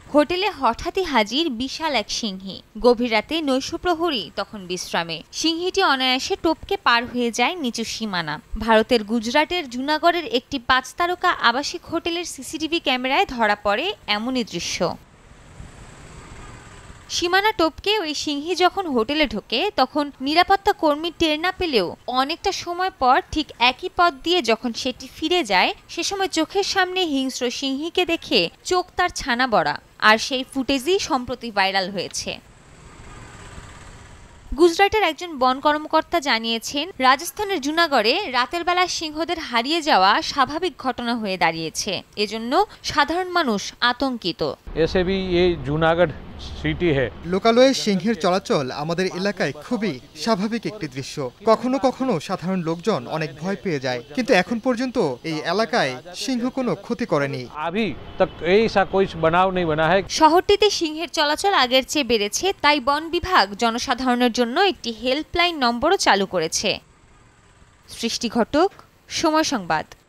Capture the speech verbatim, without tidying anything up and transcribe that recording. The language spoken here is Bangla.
হোটেলে হঠাৎই হাজির বিশাল এক সিংহী। গভীর রাতে নৈশপ্রহরী তখন বিশ্রামে। সিংহীটি অনায়াসে টপকে পার হয়ে যায় নিচু সীমানা। ভারতের গুজরাটের জুনাগড়ের একটি পাঁচ তারকা আবাসিক হোটেলের সিসিটিভি ক্যামেরায় ধরা পড়ে এমনই দৃশ্য। সীমানা টপকে ওই সিংহী যখন হোটেলে ঢোকে তখন নিরাপত্তা কর্মী টের না পেলেও অনেকটা সময় পর ঠিক একই পথ দিয়ে যখন সেটি ফিরে যায়, সে সময় চোখের সামনে হিংস্র সিংহীকে দেখে চোখ তার ছানা বড়া। আর সেই ফুটেজই সম্প্রতি ভাইরাল হয়েছে। গুজরাটের একজন বন কর্মকর্তা জানিয়েছেন, রাজস্থানের জুনাগড়ে রাতের বেলা সিংহদের হারিয়ে যাওয়া স্বাভাবিক ঘটনা হয়ে দাঁড়িয়েছে। এজন্য সাধারণ মানুষ আতঙ্কিত। ऐसे भी ये जूनागढ़ সিটি है। লোকালয়ে সিংহের চলাচল আমাদের এলাকায় খুবই স্বাভাবিক একটি দৃশ্য। কখনো কখনো সাধারণ লোকজন অনেক ভয় পেয়ে যায়, কিন্তু এখন পর্যন্ত এই এলাকায় সিংহ কোনো ক্ষতি করেনি। अभी तक ऐसा कोई बनाव नहीं बना है। শহরটিতে সিংহের চলাচল আগের চেয়ে বেড়েছে, তাই বন বিভাগ জনসাধারণের জন্য একটি হেল্পলাইন নম্বরও চালু করেছে। সৃষ্টি ঘটক, সময় সংবাদ।